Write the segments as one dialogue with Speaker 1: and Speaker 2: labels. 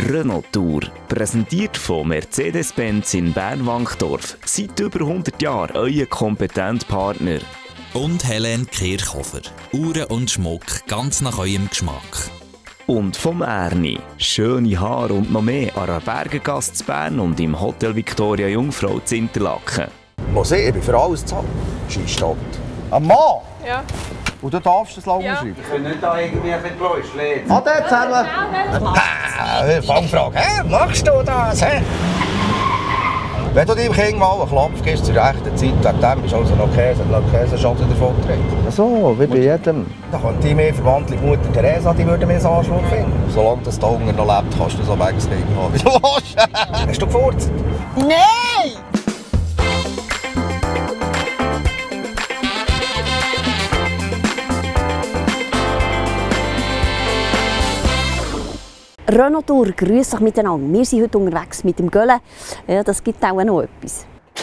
Speaker 1: Renault Tour, präsentiert von Mercedes-Benz in Bern-Wankdorf. Seit über 100 Jahren euer kompetenter Partner.
Speaker 2: Und Helene Kirchhofer. Uhren und Schmuck ganz nach eurem Geschmack.
Speaker 1: Und vom Erni. Schöne Haare und noch mehr an der Bergengasse zu Bern und im Hotel Victoria Jungfrau zu Interlaken.
Speaker 3: Muss ich bin für alles zahlen. Scheißstadt. Ein Mann?
Speaker 4: Ja.
Speaker 3: Und du darfst das Laufen schreiben?
Speaker 5: Ich kann nicht da irgendwie ein bisschen Bläusch lesen.
Speaker 3: Ade zusammen! Fangfrage, hä? Machst du das? Hä? Wenn du deinem Kind mal einen Klopf gibst zur rechten Zeit, wegen dem ist also noch Käseschaden davon getragen. So, wie bei jedem. Da könnte ich mehr verwandte Mutter Teresa, die würde mir einen Anschluss finden. Solange das der Hunger noch lebt, kannst du so wegslegen haben, wie du willst. Hast du gefurzt?
Speaker 4: Nein!
Speaker 6: Renault Tour, grüß euch miteinander. Wir sind heute unterwegs mit dem Gölle. Ja, das gibt auch noch etwas.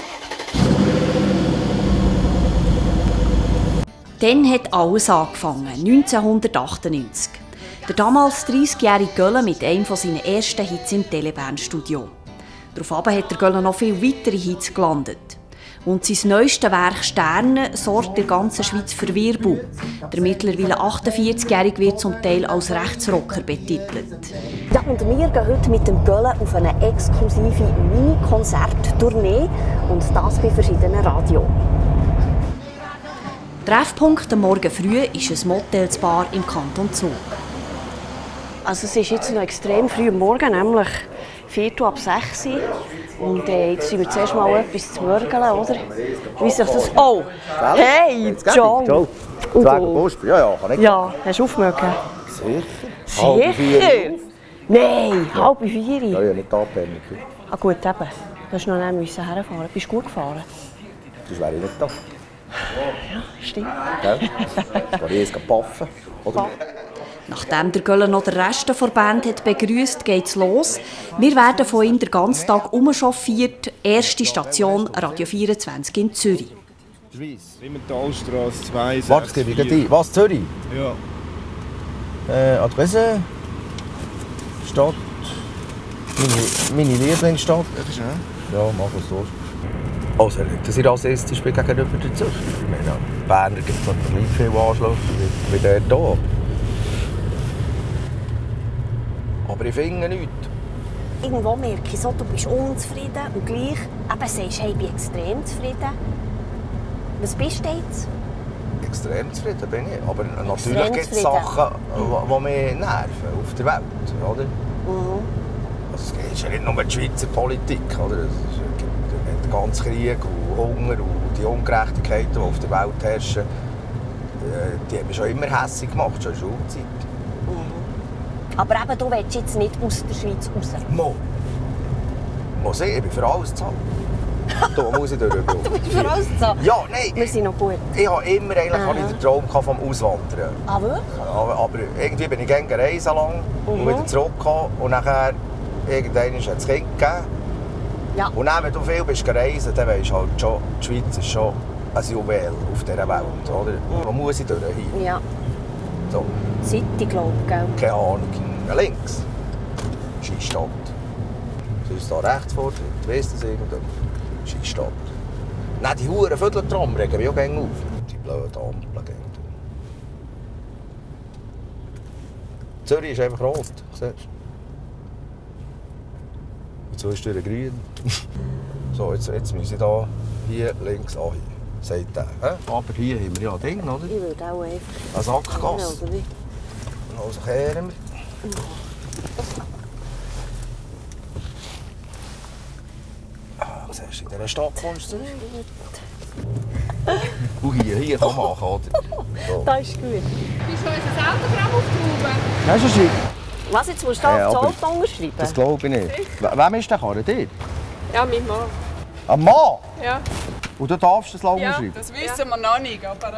Speaker 6: Dann hat alles angefangen, 1998. Der damals 30-jährige Gölle mit einem seiner ersten Hits im Teleband-Studio. Daraufhin hat der Gölle noch viele weitere Hits gelandet. Und sein neuestes Werk «Sterne» sorgt der ganzen Schweiz für Wirbel. Der mittlerweile 48-Jährige wird zum Teil als Rechtsrocker betitelt. Ja, und wir gehen heute mit dem Gölle auf eine exklusive Mini-Konzert-Tournee und das bei verschiedenen Radios. Treffpunkt am Morgen früh ist ein Motelsbar im Kanton Zug. Also es ist jetzt noch extrem früh am Morgen, nämlich 5:45 Uhr. Und jetzt sind wir zuerst mal etwas zu mörgeln, oder? Wie sich das... Oh! Hey, Joe!
Speaker 3: Ja, kann ich.
Speaker 6: Ja, hast du aufmögen?
Speaker 3: Sicher.
Speaker 6: Sicher? Nein, 3:30.
Speaker 3: Ja, nicht abhängig.
Speaker 6: Ah gut, eben. Du musst noch nicht herfahren. Bist du gut gefahren?
Speaker 3: Sonst wäre ich nicht da.
Speaker 6: Ja, stimmt.
Speaker 3: Gell? Soll ich jetzt paffen? Oder?
Speaker 6: Nachdem der Göller noch den Rest der Band hat begrüßt, geht's los. Wir werden von ihm den ganzen Tag umchauffiert. Erste Station Radio 24 in Zürich.
Speaker 7: Limmentalstrasse 2.
Speaker 3: Warte, gebe ich dir. Was, Zürich?
Speaker 7: Ja.
Speaker 3: Adresse? Stadt? Meine Lieblingsstadt? Ja, mach was los. Also, das ist rassistisch gegenüber der Zürcher. Ich meine, Berner gibt es noch nicht viel Anschluss wie der hier. Aber ich finde nichts.
Speaker 6: Irgendwo merke ich so, du bist unzufrieden und gleich eben sagst, hey, ich bin extrem zufrieden. Was bist du jetzt?
Speaker 3: Extrem zufrieden bin ich. Aber natürlich gibt es Sachen, die mich nerven auf der Welt. Oder?
Speaker 6: Mhm.
Speaker 3: Also, es ist ja nicht nur die Schweizer Politik. Oder? Es gibt den ganzen Krieg und Hunger und die Ungerechtigkeiten, die auf der Welt herrschen. Die haben mich schon immer hässlich gemacht, schon in der Schulzeit.
Speaker 6: Aber eben, du willst jetzt nicht aus der Schweiz raus.
Speaker 3: Muss ich bin für alles zahlen. Da muss ich durch.
Speaker 6: Du bist für alles zahlen?
Speaker 3: Ja, nein.
Speaker 6: Wir sind noch gut.
Speaker 3: Ich habe immer den Traum vom Auswandern.
Speaker 6: Ah, wirklich?
Speaker 3: Aber irgendwie bin ich gerne gereist lang und wieder zurückgekommen. Und nachher irgendwann hat es Kind gegeben.
Speaker 6: Ja.
Speaker 3: Und dann, wenn du viel bist gereist, dann weisst du halt schon, die Schweiz ist schon ein Juwel auf dieser Welt. Oder? Wo muss ich durch hin?
Speaker 6: Ja.
Speaker 3: So.
Speaker 6: Seite, glaube ich, gell?
Speaker 3: Keine Ahnung. Links. Scheissstadt. Soll es da rechts vortritt? Weißt du das irgendwann? Scheissstadt. Nein, die Huren Vierteltram regen mich auch gerne auf. Die blöden Ampeln. Zürich ist einfach rot. Siehst du? Und so ist es grün. So, jetzt muss ich hier links an. Sagt der. Aber hier haben wir ja ein Ding, oder?
Speaker 6: Ich würde auch einfach...
Speaker 3: Eine Sackgasse.
Speaker 6: Oder wie?
Speaker 3: Also kehren wir. Was hast du in dieser Stadt kommst du? Und hier kann man machen, oder? So.
Speaker 6: Das ist gut.
Speaker 4: Bist du unser Autogramm aufgehoben?
Speaker 3: Hast du einen
Speaker 6: Was, jetzt musst du da auf das Auto unterschreiben?
Speaker 3: Das glaube ich nicht. Wem ist der Karre? Dir?
Speaker 4: Ja, mein Mann.
Speaker 3: Ein Mann?
Speaker 4: Ja.
Speaker 3: Und du darfst das Laufen
Speaker 4: Ja,
Speaker 3: schreiben?
Speaker 4: das wissen wir noch nicht, aber...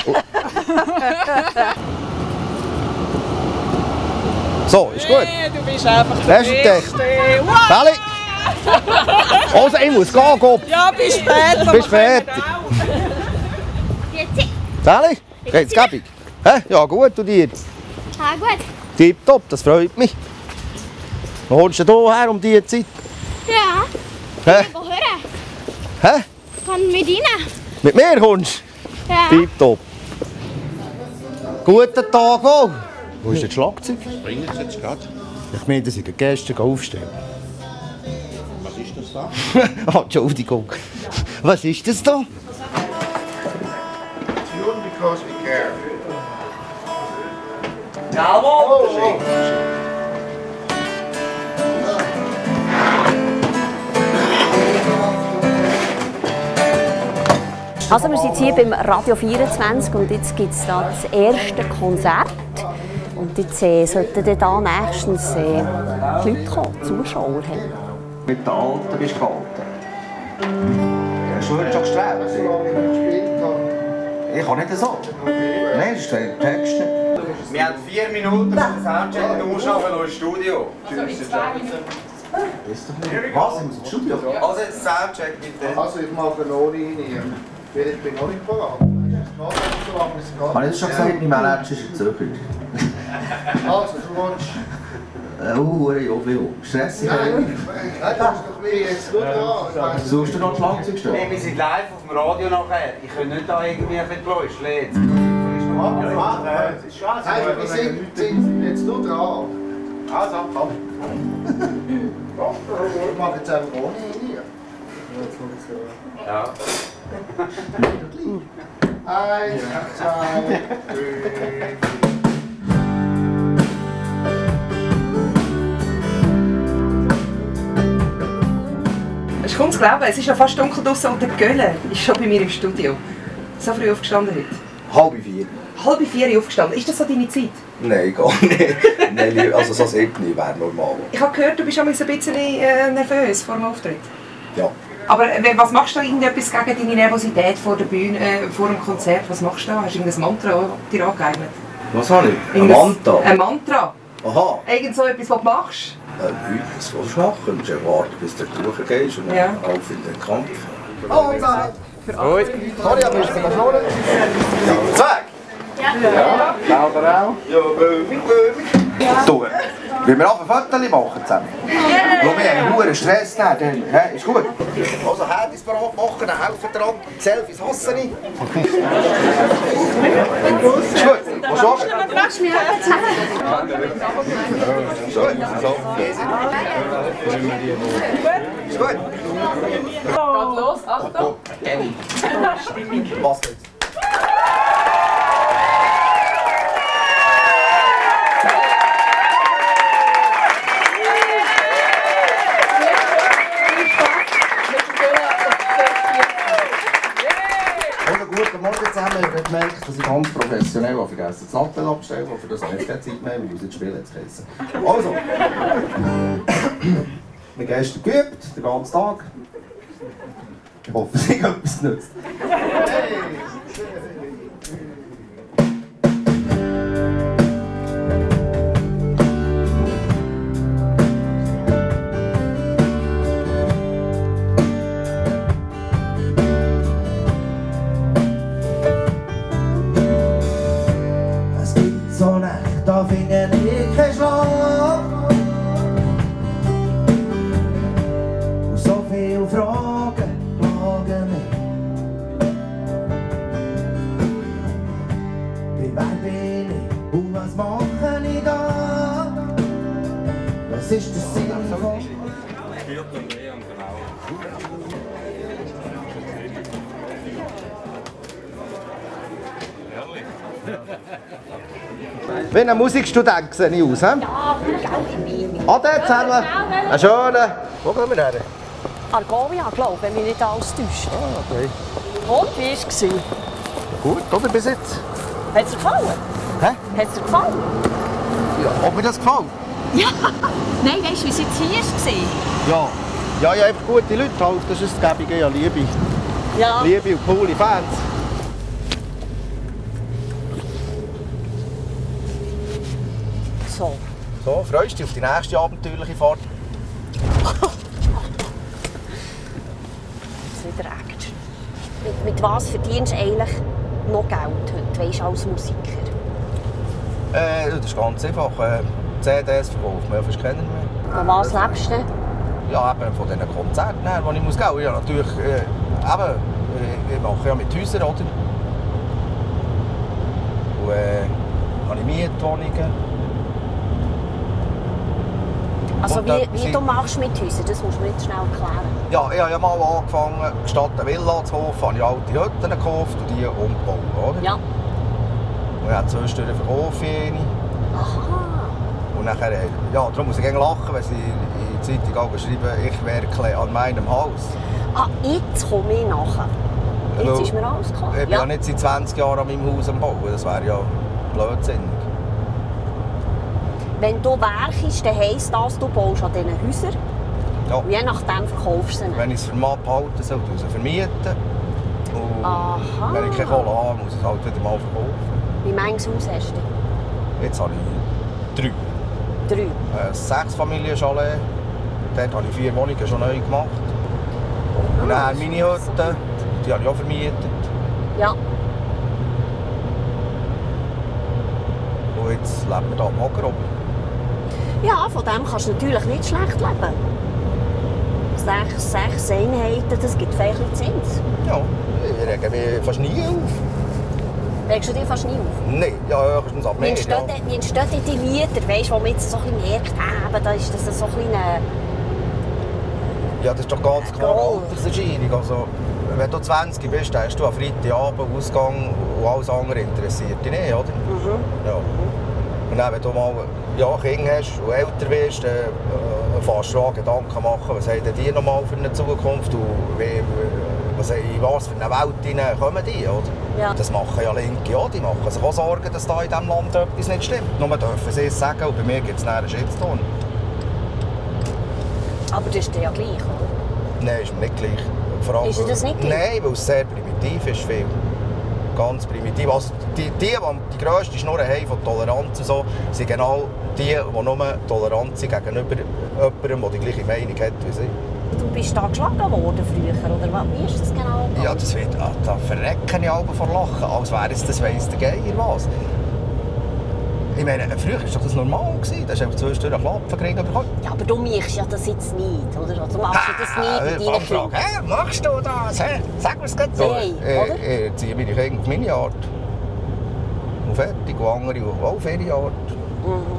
Speaker 3: So, ist gut.
Speaker 4: Nee, du bist einfach der
Speaker 3: Beste.
Speaker 4: Beste. Wow.
Speaker 3: Sally! Also, ich muss gehen, Gott.
Speaker 4: Ja, bis später.
Speaker 3: Bis fertig. Sally? Geht's gäbig?
Speaker 8: Hä?
Speaker 3: Ja, gut, und dir?
Speaker 8: Ah, gut.
Speaker 3: Tipptopp, das freut mich. Wo holst du her um diese Zeit?
Speaker 7: Ja.
Speaker 3: Hä?
Speaker 7: Ich will hören.
Speaker 3: Hä?
Speaker 7: Kann mit rein?
Speaker 3: Mit mir kommst du?
Speaker 7: Ja.
Speaker 3: Tipptopp. Guten Tag auch. Wo ist das Schlagzeug?
Speaker 5: Bringen Sie jetzt gerade.
Speaker 3: Ich meine, dass ich gestern aufstellen.
Speaker 5: Was ist das da?
Speaker 3: Oh, Entschuldigung. Was ist das da?
Speaker 5: Tune because we care.
Speaker 3: Jawohl!
Speaker 6: Also wir sind jetzt hier beim Radio 24 und jetzt gibt es da das erste Konzert. Und jetzt sollten da nächstens die Leute kommen, Zuschauer.
Speaker 3: Mit den Alten bist du gehalten. Hast du schon gestrebt? Ich kann nicht so. Nein, das steht im Text nicht.
Speaker 5: Wir haben 4 Minuten für den Soundcheck und ausschaffen ins Studio.
Speaker 3: Was? Ich muss ins Studio?
Speaker 5: Also jetzt Soundcheck bitte.
Speaker 8: Also ich mache noch nicht rein, weil ich bin noch nicht parat.
Speaker 3: Habe ich das schon gesagt? Mein Manager ist ein Zürcher.
Speaker 8: Also du willst...
Speaker 3: Ja, viel. Stressig.
Speaker 8: Nein, das ist doch wie jetzt nur dran.
Speaker 3: Suchst du noch ein Schlagzeug stellen?
Speaker 5: Nee, wir sind live auf dem Radio nachher. Ich kann nicht da irgendwie ein Geräusch lesen.
Speaker 8: Nein, wir sind jetzt nur dran.
Speaker 5: Also, komm.
Speaker 8: Ich mache jetzt einfach ohne rein.
Speaker 5: Ja.
Speaker 8: 1, 2, 3, 4.
Speaker 4: Es ist kaum zu glauben, es ist ja fast dunkel draußen und der Gölle ist schon bei mir im Studio. So früh aufgestanden heute?
Speaker 3: 3:30.
Speaker 4: 3:30 aufgestanden. Ist das so deine Zeit?
Speaker 3: Nein, gar nicht. Nein, also so 7 wäre normal.
Speaker 4: Ich habe gehört, du bist schon ein bisschen nervös vor dem Auftritt.
Speaker 3: Ja.
Speaker 4: Aber was machst du da irgendetwas gegen deine Nervosität vor der Bühne, vor dem Konzert? Was machst du da? Hast du irgendein Mantra dir angeeignet?
Speaker 3: Was habe ich? Ein
Speaker 4: Irgendein-
Speaker 3: Mantra?
Speaker 4: Ein Mantra?
Speaker 3: Aha.
Speaker 4: Irgend so etwas, was du machst?
Speaker 3: Was willst du machen? Du musst ja warten, bis du durchgehst und
Speaker 4: Ja.
Speaker 3: dann auf in den Kampf.
Speaker 8: Sorry, aber ich bin da schon.
Speaker 3: Zweig!
Speaker 8: Ja. Lauter auch.
Speaker 3: Ja, Böhmi. Du, wollen wir auch ein Foto machen zusammen? Schau, wir haben einen hohen Stress dann. Ist gut? Also Handys parat machen, dann helfen dran. Selfies hasse ich. Ist gut? Was schauen wir?
Speaker 7: Du machst mich halt
Speaker 3: So, so. Ist gut?
Speaker 4: Geht los, Achtung!
Speaker 3: Was jetzt? Guten Morgen zusammen. Ich habe gemerkt, dass ich ganz professionell habe vergessen, das Nattel abzustellen. Für das habe ich jetzt keine Zeit mehr, weil wir jetzt spielen jetzt geheissen. Also. Wir haben gestern geübt, den ganzen Tag. Ich hoffe, es hat etwas genützt. So Nacht, da finde ich keinen Schlaf. Und so viele Fragen plagen mich. Wer bin ich und was mache ich da? Was ist der Sinn von... Wie ein Musikstudent sehe ich aus, he?
Speaker 6: Ja, gell,
Speaker 3: Ade zusammen! Einen schönen... Wo gehen wir her?
Speaker 6: Argovia, glaube ich, wenn mich nicht alles täuscht.
Speaker 3: Okay.
Speaker 6: Und, wie war es?
Speaker 3: Gut, oder bis jetzt?
Speaker 6: Hat es dir gefallen?
Speaker 3: Hä?
Speaker 6: Hat es dir gefallen?
Speaker 3: Ja, ob mir das gefällt?
Speaker 6: Ja. Nein, weißt du, wie es jetzt hier war?
Speaker 3: Ja, ja, einfach gute Leute halt, das ist das Gäbige, ja, Liebe.
Speaker 6: Ja.
Speaker 3: Liebe und coole Fans.
Speaker 6: So.
Speaker 3: So, freust du dich auf die nächste abenteuerliche Fahrt?
Speaker 6: Jetzt wieder Action. Mit was verdienst du eigentlich noch Geld heute, weisst du, als Musiker?
Speaker 3: Das ist ganz einfach. CDs verkauft man ja fast keiner mehr.
Speaker 6: Von was lebst du?
Speaker 3: Ja, eben von diesen Konzerten, die ich muss gehen. Ja, natürlich, ich mache ja mit Häusern, oder? Und habe ich Mietwohnungen.
Speaker 6: Also wie du machst mit Häusern, das musst du mir jetzt schnell erklären.
Speaker 3: Ja, ich habe ja mal angefangen, statt eine Villa zu kaufen, habe ich alte Hütten gekauft und die umgebaut, oder?
Speaker 6: Ja.
Speaker 3: Und ich habe 2 Stühle verkauft, eine.
Speaker 6: Aha.
Speaker 3: Und nachher, ja, darum muss ich gerne lachen, wenn sie in der Zeitung schreiben, ich werkle an meinem Haus.
Speaker 6: Ah, jetzt komme ich nachher. Jetzt ist mir alles klar.
Speaker 3: Ich bin ja nicht seit 20 Jahren an meinem Haus am Bauen, das wäre ja blödsinnig.
Speaker 6: Wenn du werkst, dann heisst das, du baust an diesen Häusern.
Speaker 3: Ja.
Speaker 6: Und je nachdem verkaufst du sie.
Speaker 3: Wenn ich es für mal behalten soll, ich sie vermieten. Und
Speaker 6: aha.
Speaker 3: Wenn ich keine Kohle habe, muss ich es halt wieder mal verkaufen.
Speaker 6: Wie manches Haus hast du?
Speaker 3: Jetzt habe ich 3.
Speaker 6: 3?
Speaker 3: 6 Familienchalet. Dort habe ich 4 Wohnungen schon neu gemacht. Und dann meine Hütte, die habe ich auch vermietet.
Speaker 6: Ja.
Speaker 3: Und jetzt leben wir hier am Hockeroben.
Speaker 6: Ja, von dem kannst du natürlich nicht schlecht leben. 6 Einheiten, das gibt vielleicht Zins.
Speaker 3: Ja, ich rege mich fast nie auf.
Speaker 6: Regst du dich fast nie auf?
Speaker 3: Nein, ja, höchstens ab mehr.
Speaker 6: Wie entstehen die Mieter, weißt, wo wir jetzt so ein bisschen merkt, da ist das so ein bisschen...
Speaker 3: Ja, das ist doch ganz klar Alterserscheinung. Also, wenn du 20 bist, dann hast du am Freitagabend Ausgang und alles andere interessiert dich nicht, oder?
Speaker 6: Mhm.
Speaker 3: Ja. Und dann, wenn du mal Kinder hast und älter wirst, dann fährst du an Gedanken machen, was haben die noch mal für eine Zukunft und in was für eine Welt kommen die, oder?
Speaker 6: Ja.
Speaker 3: Das machen ja Linke auch, die machen sich auch Sorgen, dass da in diesem Land etwas nicht stimmt. Nur dürfen sie es sagen und bei mir gibt es einen Shitstorm.
Speaker 6: Aber das ist ja gleich, oder?
Speaker 3: Nein, ist mir nicht gleich. Vor allem,
Speaker 6: ist das nicht gleich?
Speaker 3: Nein, weil es sehr primitiv ist. Viel. Ganz primitiv. Also die grösste Schnur haben von Toleranz und so, sind genau die nur tolerant sind gegenüber jemandem, der die gleiche Meinung hat wie sie.
Speaker 6: Du bist da geschlagen worden früher, oder wie ist das genau?
Speaker 3: Ja, das wird, da verrecken ich alle vor Lachen, als wäre es das weiss der Geier was. Ich meine, früher war das normal. Da hast du einfach 2 Stunden Klappen gekriegt.
Speaker 6: Ja, aber du machst ja das jetzt nicht, oder? Also machst du das nicht mit deinen Kindern?
Speaker 3: Hey, machst du das? Hey? Sag mir es gerade so.
Speaker 6: Nein, oder?
Speaker 3: Ich ziehe meine Kinder auf meine Art. Und fertig, und andere auch auf ihre Art.
Speaker 6: Mhm.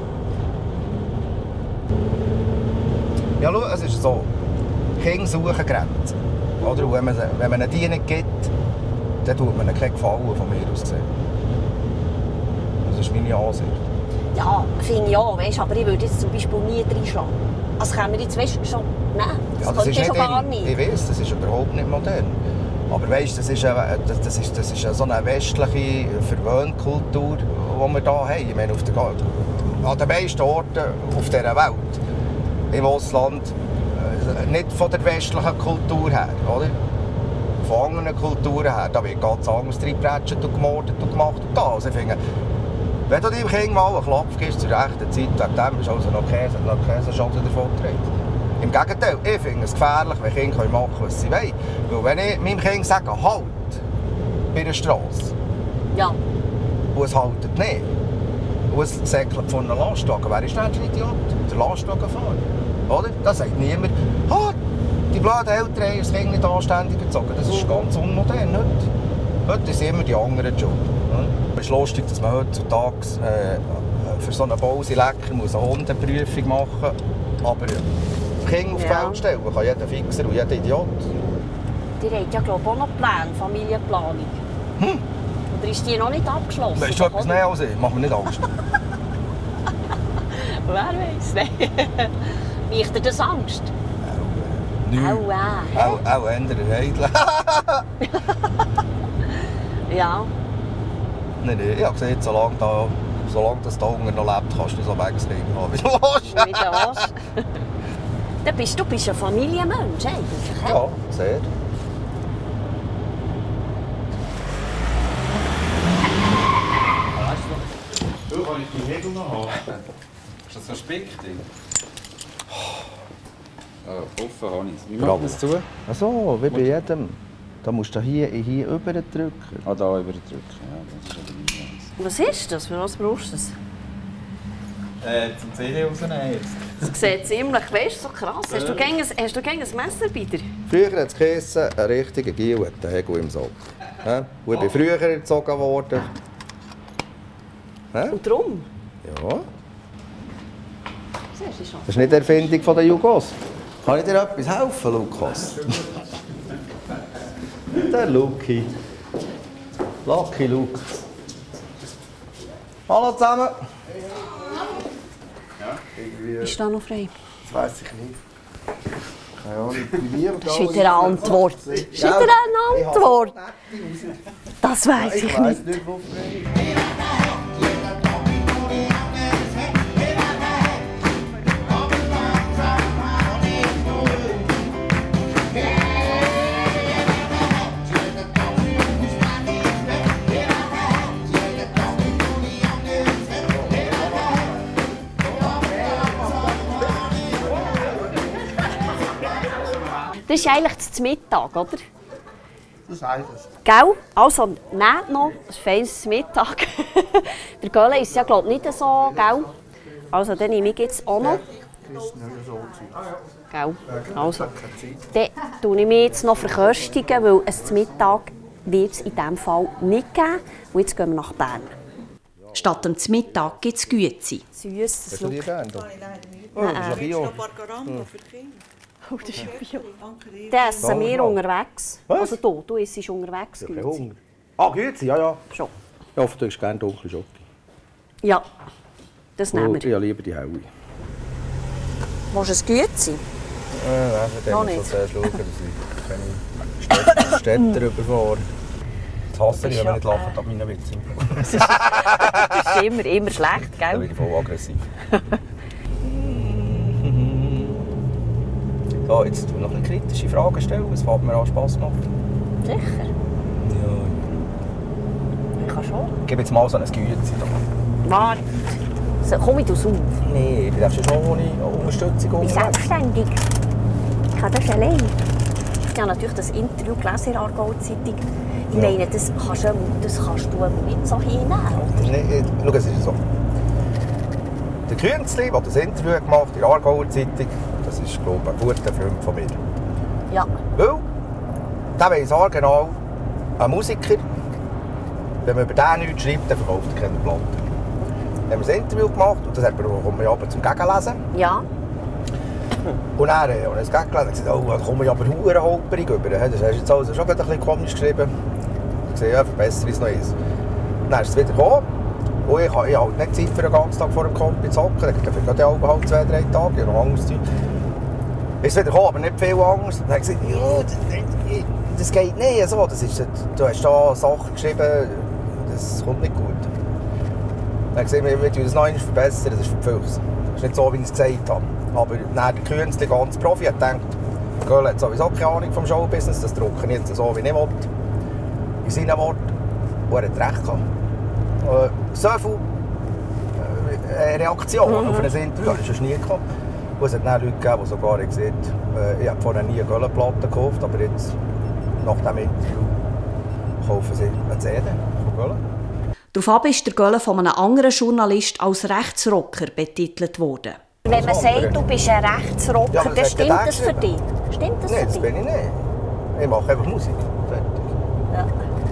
Speaker 3: Ja, schau, es ist so. Kinder suchen Grenzen. Oder? Und wenn man ihnen die nicht gibt, dann tut man ihnen keinen Gefallen von mir aus gesehen. Das ist meine Ansicht.
Speaker 6: Ja, finde ich auch, weißt, aber ich würde jetzt zum Beispiel nie reinschlagen. Also können wir jetzt, weißt, schon... Nein, das könnte ich schon gar nicht.
Speaker 3: Ich weiss, das ist überhaupt nicht modern. Aber weißt, das ist so eine westliche Verwöhnkultur, die wir hier haben. Ich meine, an den meisten Orten auf dieser Welt, im Ausland, nicht von der westlichen Kultur her, oder? Von anderen Kulturen her, da wird ganz anders reingepratscht und gemordet und gemacht und da. Also ich finde, wenn du deinem Kind mal einen Klopf gibst zur rechten Zeit, wegen dem ist also noch Käseschaden davon getragen. Im Gegenteil, ich finde es gefährlich, wenn Kinder machen können, was sie wollen. Weil wenn ich meinem Kind sage, halt bei der Straße,
Speaker 6: ja.
Speaker 3: Und es haltet nicht, und es säckelt von einem Lastwagen, wer ist denn der Idiot? Der Lastwagenfahrer. Oder? Da sagt niemand, die blöden Eltern haben das Kind nicht anständig gezogen. Das ist ganz unmodern heute. Heute sind immer die anderen schuld. Es ist lustig, dass man heutzutage für so einen Bausilecker eine Hundeprüfung machen muss. Aber Kinder auf die Welt stellen kann jeder Fixer und jeder Idiot.
Speaker 6: Die haben ja, glaube ich, auch noch Pläne, Familienplanung. Oder ist die noch nicht abgeschlossen?
Speaker 3: Weißt du etwas mehr als ich? Mach mir nicht Angst.
Speaker 6: Wer weiß? Macht dir das Angst?
Speaker 3: Auch ändern Heidler.
Speaker 6: Ja.
Speaker 3: Nein, ich habe gesagt, solange das da unten noch lebt, kannst du so wegkriegen, wie du willst.
Speaker 6: Wie du willst. Du bist ein Familienmensch eigentlich.
Speaker 3: Ja, sehr.
Speaker 5: Du, kann ich die Nägel noch haben? Ist das so ein Spickding? Offen habe ich es. Wie macht man es zu?
Speaker 3: Ach so, wie bei jedem. Da musst du hier rüber drücken.
Speaker 5: Ah, da rüber drücken. Ja, das ist aber nicht.
Speaker 6: Was ist das? Für was brauchst du es?
Speaker 5: Zum CD rausnehmen jetzt.
Speaker 6: Das sieht ziemlich, weißt du, so krass. Hast du gegen ein Messer bei dir?
Speaker 3: Früher hat es geheißen, ein richtiger Giel hat den Hegel im Sock. Und ich bin früher erzogen worden.
Speaker 6: Und darum?
Speaker 3: Ja. Das ist nicht die Erfindung der Jugos. Kann ich dir etwas helfen, Lukas? Der Lucky. Lucky Luke. Hallo zusammen.
Speaker 6: Ist da noch frei?
Speaker 3: Das weiss ich nicht. Keine Ahnung.
Speaker 6: Das ist wieder eine Antwort. Das ist wieder eine Antwort. Das weiss ich nicht.
Speaker 3: Nicht, wo frei ist.
Speaker 6: Das ist eigentlich das Mittag, oder?
Speaker 3: Das heisst es.
Speaker 6: Gell? Also, nehmt noch ein feines Mittag. Der Gölle ist ja, glaube ich, nicht so, gell? Also, dann nehme ich jetzt auch noch. Gell? Also, dann tue ich mich jetzt noch verköstigen, weil es zum Mittag wird es in diesem Fall nicht geben. Und jetzt gehen wir nach Bern. Statt dem Mittag gibt es Güezi. Süß.
Speaker 3: Hast du die gerne?
Speaker 6: Oh, das ist ja Bio. Oh, das ist ja Bio. Den essen wir unterwegs.
Speaker 3: Was?
Speaker 6: Also du isst unterwegs.
Speaker 3: Ich habe Hunger. Ah, Güezi, ja, ja.
Speaker 6: Schon.
Speaker 3: Ich hoffe, du hast gerne dunkle Schoki.
Speaker 6: Ja, das nehmen wir.
Speaker 3: Ich habe lieber die helle.
Speaker 6: Willst du ein Güezi?
Speaker 3: Nein,
Speaker 6: Noch
Speaker 3: dann
Speaker 6: nicht.
Speaker 3: muss ich zuerst schauen, dass ich keine Städte überfahre. Das hasse ich, wenn man nicht lacht ab meinen Witzen.
Speaker 6: Das ist immer schlecht,
Speaker 3: Dann
Speaker 6: gell?
Speaker 3: bin ich voll aggressiv. So, jetzt noch eine kritische Frage stellen. Was fällt mir an Spass macht?
Speaker 6: Sicher?
Speaker 3: Ja.
Speaker 6: Ich kann schon.
Speaker 3: Gib jetzt mal so ein Güezi.
Speaker 6: Warte. So, komm ich auf.
Speaker 3: Nein, ich darf schon ohne Unterstützung
Speaker 6: Ich bin
Speaker 3: unterwegs.
Speaker 6: selbstständig. Ich kann das allein. Ich habe natürlich das Interview gelesen in der Aargau-Zeitung. Ich meine, das kannst du nicht so hinnehmen, oder?
Speaker 3: Nee, schau, es ist so. Der Künzli, der das Interview gemacht hat in der Aargauer Zeitung, das ist, glaube ich, ein guter Freund von mir.
Speaker 6: Ja.
Speaker 3: Weil, der weiss auch genau, ein Musiker, wenn man über den nichts schreibt, dann verkauft er keine Platte. Dann haben wir ein Interview gemacht und das kommen wir aber zum Gegenlesen.
Speaker 6: Ja.
Speaker 3: Und dann habe ich das Gegenlesen und gesagt, oh, da komme ich aber verdammt holperig über. Das hast du jetzt also schon ein bisschen komisch geschrieben. Ich habe gesagt, ja, verbessere es noch eins. Dann ist es wieder gekommen. Und ich habe halt nicht Zeit für den ganzen Tag vor dem Kompi zu hocken. Dann geht ja auch halt 2-3 Tage, ich habe noch anderes Zeug. Ist wieder gekommen, aber nicht viel anders. Dann habe ich gesagt, ja, das geht nicht so. Das ist, du hast da Sachen geschrieben, das kommt nicht gut. Dann habe ich gesagt, wir tun das noch einmal verbessern, das ist für die Füchse. Das ist nicht so, wie ich es gesagt habe. Aber dann der Künstler, ganz Profi, hat gedacht, Göll hat sowieso keine Ahnung vom Showbusiness, das drucke ich jetzt so, wie ich will. In seinen Worten. Und er hat recht gehabt. So viele Reaktionen auf ein Interview habe ich schon nie gehabt. Und es hat dann Leute gegeben, die sogar gesagt haben, ich habe vorher nie eine Göllenplatte gekauft, aber jetzt, nach diesem Interview, kaufen sie eine CD von Göllen.
Speaker 6: Daraufhin ist der Gölle von einem anderen Journalist als Rechtsrocker betitelt worden. Wenn man sagt, du bist ein Rechtsrocker,
Speaker 3: Ja,
Speaker 6: dann stimmt das für dich? Stimmt das
Speaker 3: Nein,
Speaker 6: für
Speaker 3: das
Speaker 6: dich?
Speaker 3: bin ich nicht. Ich mache einfach Musik. Fertig.
Speaker 6: Ja.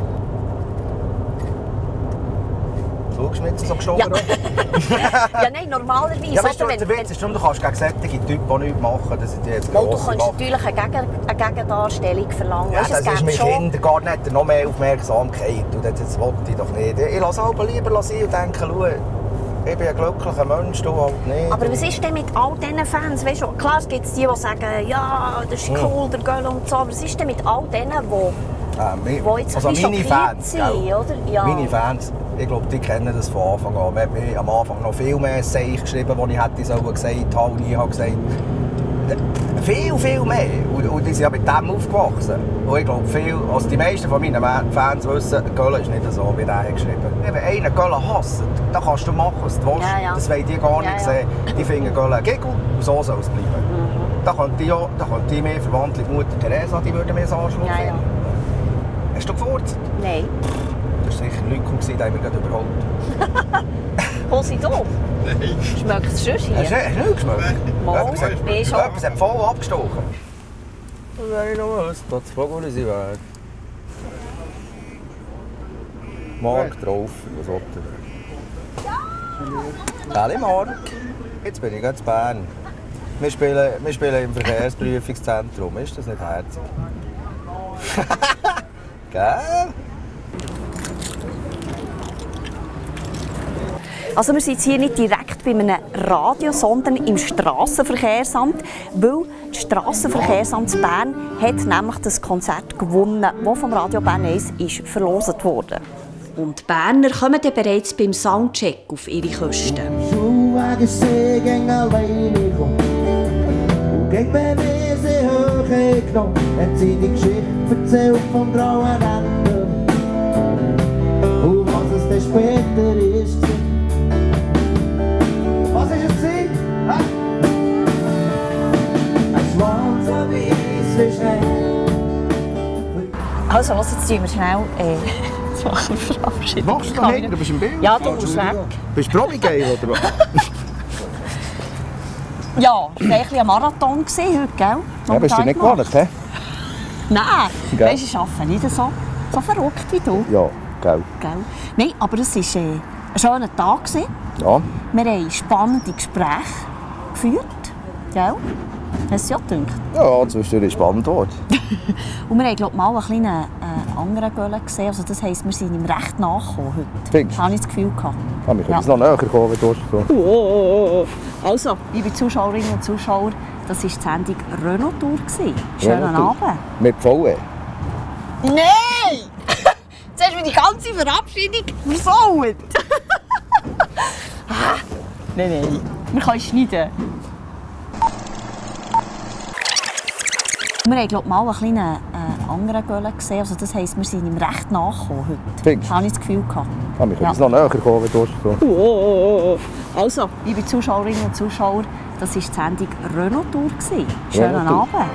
Speaker 3: Schaust du mich jetzt so geschnurrt?
Speaker 6: Ja, nein, normalerweise.
Speaker 3: Ja, weißt du,
Speaker 6: oder,
Speaker 3: der Witz ist, du kannst gegen solche Typen, die nichts machen, das sind jetzt
Speaker 6: du
Speaker 3: grosse
Speaker 6: kannst
Speaker 3: Waffen.
Speaker 6: natürlich eine Gegendarstellung verlangen.
Speaker 3: Ja,
Speaker 6: Weißt,
Speaker 3: das
Speaker 6: es
Speaker 3: ist
Speaker 6: gäbe
Speaker 3: mein
Speaker 6: schon...
Speaker 3: Kindergarten, hat noch mehr Aufmerksamkeit. Und das wollte ich doch nicht. Ich lasse aber lieber sein und denke, schau, ich bin ein glücklicher Mensch, du halt nicht.
Speaker 6: Aber was ist denn mit all diesen Fans? Weißt du, klar, es gibt die sagen, ja, das ist cool, der Göll und so. Aber was ist denn mit all denen, die jetzt
Speaker 3: also
Speaker 6: ein bisschen
Speaker 3: meine
Speaker 6: schockiert
Speaker 3: Fans,
Speaker 6: sind,
Speaker 3: gell?
Speaker 6: oder? Ja.
Speaker 3: Meine Fans, ich glaube, die kennen das von Anfang an. Man hat mir am Anfang noch viel mehr Seich geschrieben, die ich hätte gesagt habe, nie habe gesagt. Viel, viel mehr. Und die sind ja mit dem aufgewachsen. Und ich glaube, also die meisten von meinen Fans wissen, Göll ist nicht so, wie der hat geschrieben. Wenn einer Göll hasst, dann kannst du machen, was du willst.
Speaker 6: Ja, ja.
Speaker 3: Das wollen die gar nicht sehen. Die finden Göll ein Giggle und so soll es bleiben. Da könnte die mehr Verwandte Mutter Teresa, die würden mir so Arschloch
Speaker 6: Ja, ja.
Speaker 3: finden. Hast du gefurzt?
Speaker 6: Nein.
Speaker 3: Das war sicher Leute, die haben mich gerade überholt.
Speaker 6: Hose da?
Speaker 5: Nein.
Speaker 6: Schmeckt es schon hier?
Speaker 3: Hast du nicht geschmeckt?
Speaker 6: Mal, nee, schon.
Speaker 3: Etwas hat voll abgestochen. Das wäre ich noch was. Das Vogel ist weg. Mark drauf. Was will er? Hallo Mark. Jetzt bin ich gerade in Bern. Wir spielen im Verkehrsprüfungszentrum. Ist das nicht herzig? Gell?
Speaker 6: Also wir sind jetzt hier nicht direkt bei einem Radio, sondern im Strassenverkehrsamt, weil das Strassenverkehrsamt Bern hat nämlich das Konzert gewonnen, das vom Radio Bern 1 ist verlost wurde. Und die Berner kommen dann bereits beim Soundcheck auf ihre Kosten.
Speaker 9: Schuhwagen gegen alleine kommen und gegen BB sie hochgenommen, hat sie die Geschichte erzählt vom grauen Ende und was es dann später ist. Was ist es gewesen? Ein Schwanz am weißen Schnee.
Speaker 6: Also was, jetzt tun wir schnell jetzt machen wir Verabschiedung.
Speaker 3: Machst du da hinten? Du bist im Bild?
Speaker 6: Ja, du musst weg.
Speaker 3: Bist du Promi-Geil oder was?
Speaker 6: Ja, es war eigentlich ein Marathon heute, gell?
Speaker 3: Ja, bist du nicht gewonnen, hä?
Speaker 6: Nein,
Speaker 3: Gell?
Speaker 6: weißt du, ich arbeite nicht so verrückt wie du.
Speaker 3: Ja, gell.
Speaker 6: Gell? Nein, aber es war ein schöner Tag.
Speaker 3: Ja.
Speaker 6: Wir haben spannende Gespräche geführt. Gell? Hast du ja gedacht?
Speaker 3: Ja, zwischendurch ist spannend geworden.
Speaker 6: Und wir haben, glaube ich, mal einen kleinen anderen Göller gesehen. Also das heisst, wir sind ihm recht nachgekommen heute.
Speaker 3: Findest du?
Speaker 6: Habe ich das Gefühl gehabt.
Speaker 3: Ja, wir können jetzt noch näher kommen, wenn du so.
Speaker 6: Also, liebe Zuschauerinnen und Zuschauer, das war die Sendung Renault Tour. Schönen Abend.
Speaker 3: Mit VW.
Speaker 6: Nein! Jetzt hast du mir die ganze Verabschiedung versaut. Nein. Wir können schneiden. Wir haben, glaube ich, mal einen kleinen anderen Göller gesehen. Also das heisst, wir sind ihm recht nachgekommen heute.
Speaker 3: Findest du?
Speaker 6: Habe ich das Gefühl gehabt.
Speaker 3: Ja, wir können jetzt noch näher kommen, wenn du so.
Speaker 6: Also, liebe Zuschauerinnen und Zuschauer, das war die Sendung Renault Tour. Schönen
Speaker 3: Renault Tour.
Speaker 6: Abend.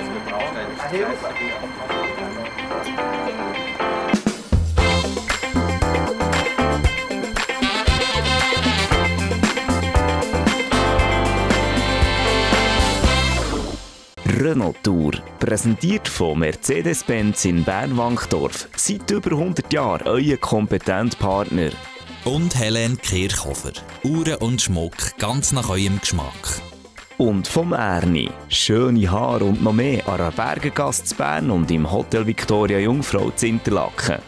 Speaker 1: Renault Tour, präsentiert von Mercedes-Benz in Bern-Wankdorf. Seit über 100 Jahren euer kompetenter Partner.
Speaker 2: Und Helene Kirchhofer. Uhren und Schmuck ganz nach eurem Geschmack.
Speaker 1: Und vom Erni. Schöne Haare und noch mehr an der Bergengasse in Bern und im Hotel Victoria Jungfrau in Interlaken.